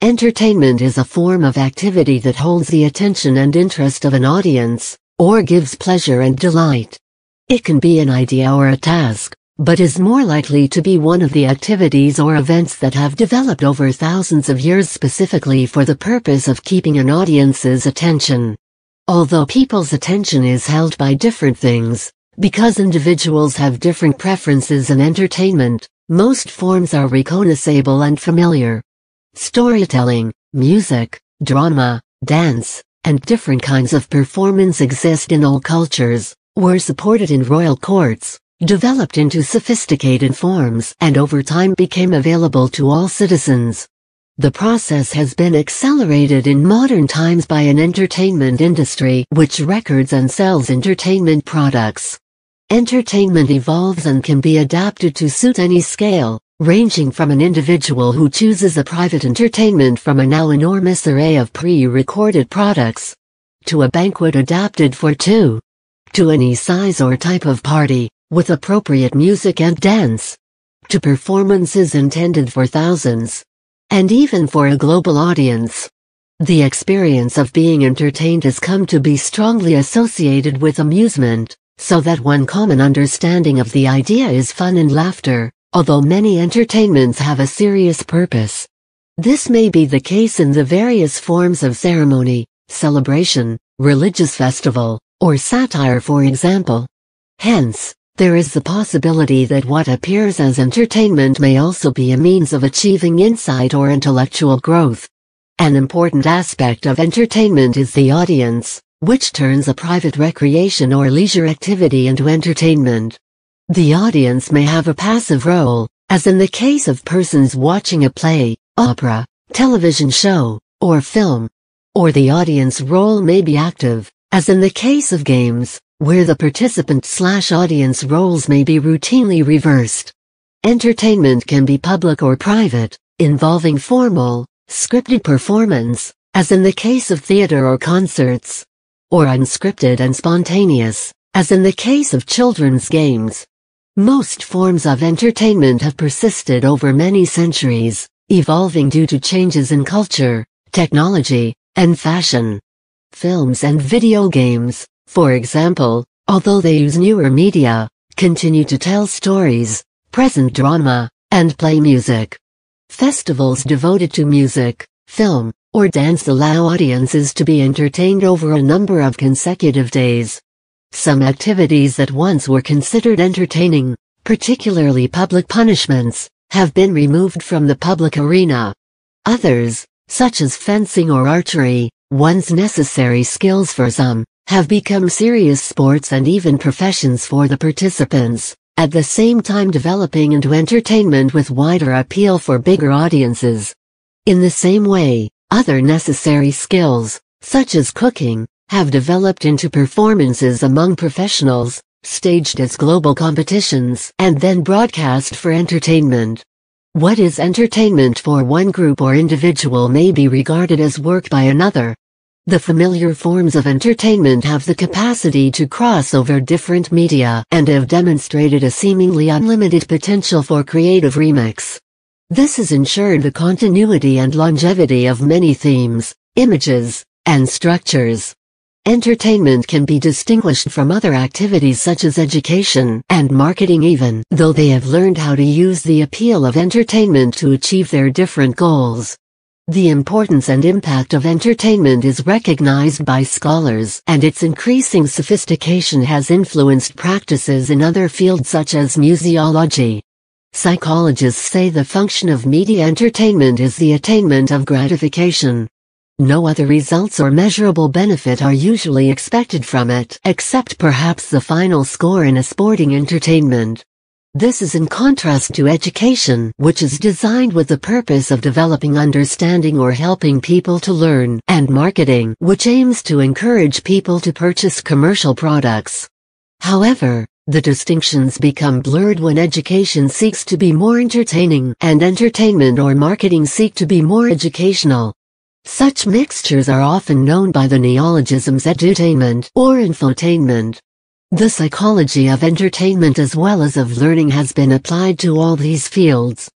Entertainment is a form of activity that holds the attention and interest of an audience, or gives pleasure and delight. It can be an idea or a task, but is more likely to be one of the activities or events that have developed over thousands of years specifically for the purpose of keeping an audience's attention. Although people's attention is held by different things, because individuals have different preferences in entertainment, most forms are recognizable and familiar. Storytelling, music, drama, dance, and different kinds of performance exist in all cultures, were supported in royal courts, developed into sophisticated forms, and over time became available to all citizens. The process has been accelerated in modern times by an entertainment industry which records and sells entertainment products. Entertainment evolves and can be adapted to suit any scale, ranging from an individual who chooses a private entertainment from a now enormous array of pre-recorded products, to a banquet adapted for two, to any size or type of party, with appropriate music and dance, to performances intended for thousands, and even for a global audience. The experience of being entertained has come to be strongly associated with amusement, so that one common understanding of the idea is fun and laughter, although many entertainments have a serious purpose. This may be the case in the various forms of ceremony, celebration, religious festival, or satire, for example. Hence, there is the possibility that what appears as entertainment may also be a means of achieving insight or intellectual growth. An important aspect of entertainment is the audience, which turns a private recreation or leisure activity into entertainment. The audience may have a passive role, as in the case of persons watching a play, opera, television show, or film. Or the audience role may be active, as in the case of games, where the participant/audience roles may be routinely reversed. Entertainment can be public or private, involving formal, scripted performance, as in the case of theater or concerts, or unscripted and spontaneous, as in the case of children's games. Most forms of entertainment have persisted over many centuries, evolving due to changes in culture, technology, and fashion. Films and video games, for example, although they use newer media, continue to tell stories, present drama, and play music. Festivals devoted to music, film, or dance allow audiences to be entertained over a number of consecutive days. Some activities that once were considered entertaining, particularly public punishments, have been removed from the public arena. Others, such as fencing or archery, once necessary skills for some, have become serious sports and even professions for the participants, at the same time developing into entertainment with wider appeal for bigger audiences. In the same way, other necessary skills, such as cooking, have developed into performances among professionals, staged as global competitions, and then broadcast for entertainment. What is entertainment for one group or individual may be regarded as work by another. The familiar forms of entertainment have the capacity to cross over different media and have demonstrated a seemingly unlimited potential for creative remix. This has ensured the continuity and longevity of many themes, images, and structures. Entertainment can be distinguished from other activities such as education and marketing even though they have learned how to use the appeal of entertainment to achieve their different goals. The importance and impact of entertainment is recognized by scholars, and its increasing sophistication has influenced practices in other fields such as museology. Psychologists say the function of media entertainment is the attainment of gratification. No other results or measurable benefit are usually expected from it, except perhaps the final score in a sporting entertainment. This is in contrast to education, which is designed with the purpose of developing understanding or helping people to learn, and marketing, which aims to encourage people to purchase commercial products. However, the distinctions become blurred when education seeks to be more entertaining and entertainment or marketing seek to be more educational. Such mixtures are often known by the neologisms edutainment or infotainment. The psychology of entertainment as well as of learning has been applied to all these fields.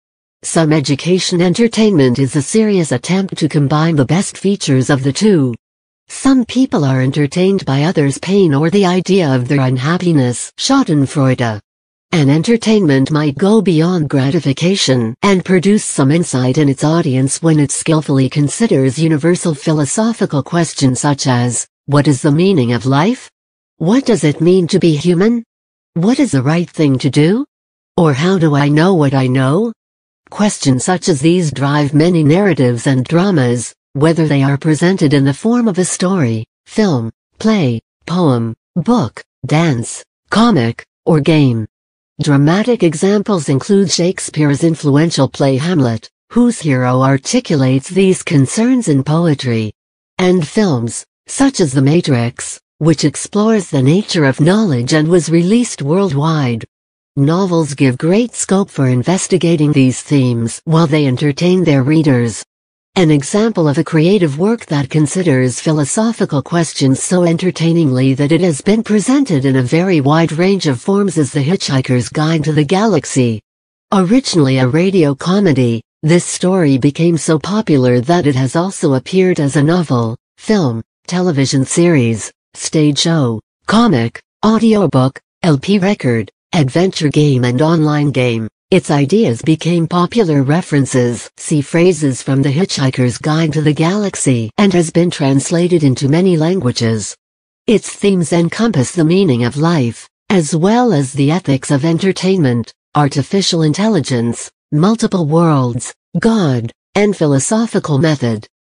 Some education entertainment is a serious attempt to combine the best features of the two. Some people are entertained by others' pain or the idea of their unhappiness. Schadenfreude. An entertainment might go beyond gratification and produce some insight in its audience when it skillfully considers universal philosophical questions such as, what is the meaning of life? What does it mean to be human? What is the right thing to do? Or how do I know what I know? Questions such as these drive many narratives and dramas, whether they are presented in the form of a story, film, play, poem, book, dance, comic, or game. Dramatic examples include Shakespeare's influential play Hamlet, whose hero articulates these concerns in poetry, and films, such as The Matrix, which explores the nature of knowledge and was released worldwide. Novels give great scope for investigating these themes while they entertain their readers. An example of a creative work that considers philosophical questions so entertainingly that it has been presented in a very wide range of forms is The Hitchhiker's Guide to the Galaxy. Originally a radio comedy, this story became so popular that it has also appeared as a novel, film, television series, stage show, comic, audiobook, LP record, adventure game and online game. Its ideas became popular references. See phrases from The Hitchhiker's Guide to the Galaxy and has been translated into many languages. Its themes encompass the meaning of life, as well as the ethics of entertainment, artificial intelligence, multiple worlds, God, and philosophical method.